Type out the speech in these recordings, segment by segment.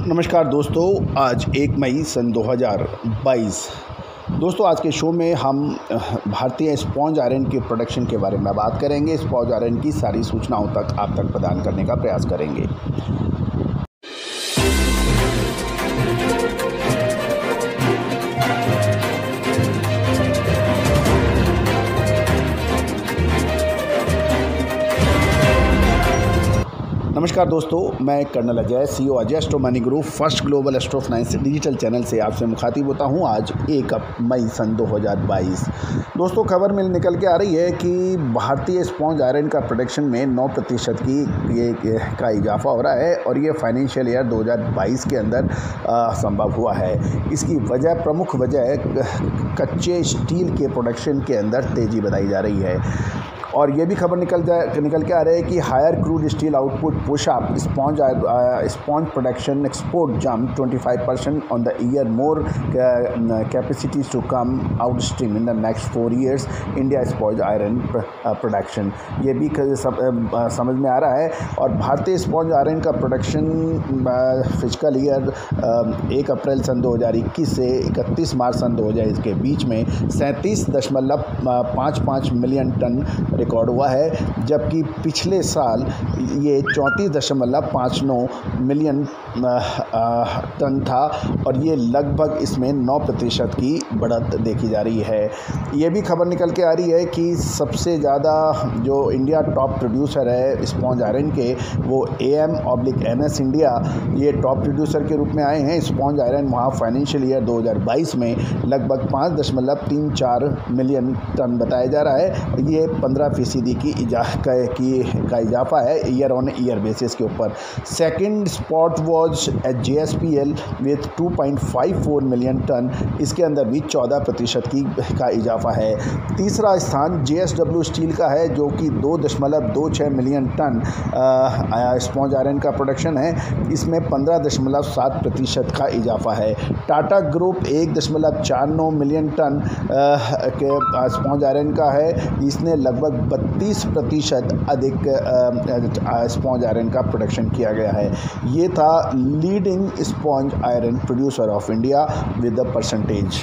नमस्कार दोस्तों, आज 1 मई सन 2022। दोस्तों, आज के शो में हम भारतीय स्पॉन्ज आयरन के प्रोडक्शन के बारे में बात करेंगे। स्पॉन्ज आयरन की सारी सूचनाओं तक आप तक प्रदान करने का प्रयास करेंगे। नमस्कार दोस्तों, मैं Colonel Ajay, CEO Ajay Astro Money Group first global Astro Finance digital channel से आपसे मुखातिब होता हूं। आज 1 मई सन 2022। दोस्तों, खबर मिल निकल के आ रही है कि भारतीय स्पॉन्ज आयरन का प्रोडक्शन में 9% का इजाफा हो रहा है और ये फाइनेंशियल ईयर 2022 के अंदर संभव हुआ है। इसकी प्रमुख वजह कच्चे स्टील के प्रोडक्शन के अंदर तेज़ी बताई जा रही है। और ये भी खबर निकल के आ रही है कि higher crude steel output push up sponge production export jump 25% on the year, more capacities to come out stream in the next 4 years India sponge iron production. ये भी समझ में आ रहा है। और भारतीय स्पॉन्ज आयरन का प्रोडक्शन फिजिकल ईयर 1 अप्रैल सन 2021 से 31 मार्च सन 2022 के बीच में 37.55 मिलियन टन रिकॉर्ड हुआ है, जबकि पिछले साल ये 34.59 मिलियन टन था और ये लगभग इसमें 9% की बढ़त देखी जा रही है। ये भी खबर निकल के आ रही है कि सबसे ज़्यादा जो इंडिया टॉप प्रोड्यूसर है स्पॉन्ज आयरन के, वो AM/NS इंडिया, ये टॉप प्रोड्यूसर के रूप में आए हैं। स्पॉन्ज आयरन वहाँ फाइनेंशियल ईयर 2022 में लगभग 5.34 मिलियन टन बताया जा रहा है। ये 15% का इजाफा है ईयर ऑन ईयर बेसिस के ऊपर। Second spot was JSPL with 2.54 million ton, इसके अंदर भी 14% का इजाफा है। तीसरा स्थान JSW स्टील का है, जो कि 2.26 मिलियन टन स्पॉन्ज आयरन का प्रोडक्शन है, इसमें 15.7% का इजाफा है। टाटा ग्रुप 1.49 मिलियन टन के स्पॉन्ज आयरन का है, इसने लगभग 32% अधिक स्पॉन्ज आयरन का प्रोडक्शन किया गया है। ये था leading sponge iron producer of India with the percentage.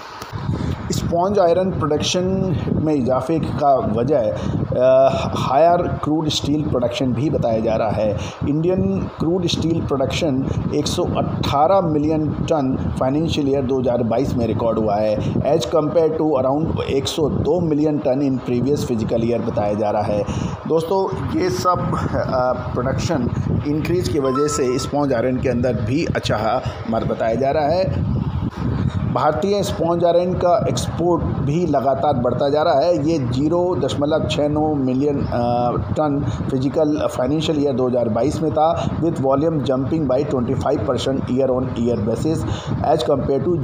Sponge iron production में इजाफे का वजह हायर क्रूड स्टील प्रोडक्शन भी बताया जा रहा है। Indian crude steel production 118 million ton financial year 2022 में रिकॉर्ड हुआ है, as compared to around 102 million ton in previous physical year बताया जा रहा है। दोस्तों, ये सब प्रोडक्शन इंक्रीज़ की वजह से स्पॉन्ज आयरन के अंदर भी अच्छा मार्ग बताया जा रहा है। भारतीय स्पॉन्ज आयरन का एक्सपोर्ट भी लगातार बढ़ता जा रहा है। ये 0.69 million ton physical financial year 2022 में था, with volume jumping by 25% year on year basis as compared to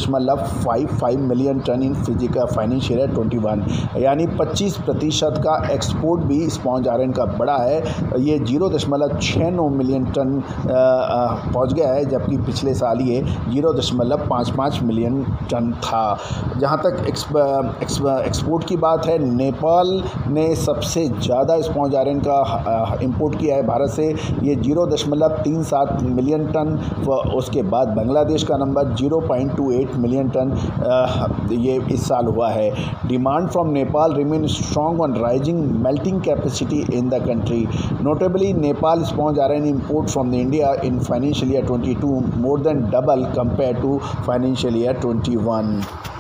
0.55 million ton in physical financial year 21, यानी 25% का एक्सपोर्ट भी स्पॉन्ज आयरन का बढ़ा है। ये 0.69 मिलियन टन पहुँच गया है, जबकि पिछले साल ये 0.55 मिलियन टन था। जहाँ तक एक्सपोर्ट की बात है, नेपाल ने सबसे ज़्यादा स्पॉन्ज आयरन का इंपोर्ट किया है भारत से, ये 0.37 मिलियन टन। उसके बाद बांग्लादेश का नंबर 0.28 मिलियन टन ये इस साल हुआ है। Demand from Nepal remain strong on rising melting capacity in the country. Notably Nepal sponge iron import from the India in financial year 22 more than double compare to financial year 21।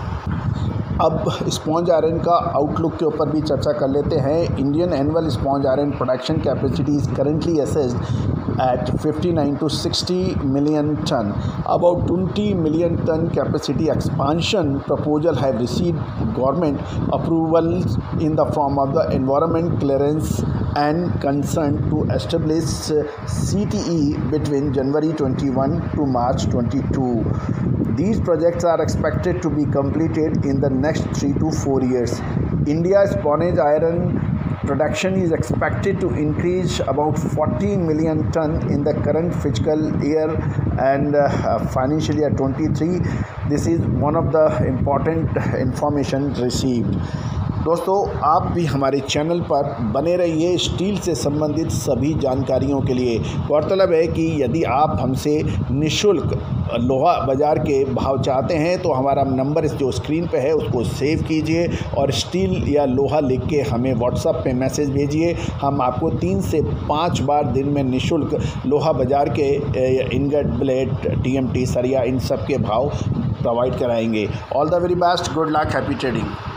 अब sponge iron का outlook के ऊपर भी चर्चा कर लेते हैं। Indian annual sponge iron production capacity is currently assessed at 59 to 60 million ton. About 20 million ton capacity expansion proposal have received government approvals in the form of the environment clearance and consent to establish CTE between January 21 to March 22. These projects are expected to be completed in the next 3 to 4 years. India's sponge iron production is expected to increase about 40 million ton in the current fiscal year and financial year 23. This is one of the important information received. दोस्तों, आप भी हमारे channel पर बने रहिए steel से संबंधित सभी जानकारियों के लिए। गौरतलब है कि यदि आप हमसे निःशुल्क लोहा बाज़ार के भाव चाहते हैं तो हमारा नंबर जो स्क्रीन पे है उसको सेव कीजिए और स्टील या लोहा लिख के हमें व्हाट्सएप पे मैसेज भेजिए। हम आपको 3 से 5 बार दिन में निःशुल्क लोहा बाज़ार के इनगट, ब्लेड, टीएमटी, सरिया इन सब के भाव प्रोवाइड कराएंगे। All the very best, good luck, happy trading.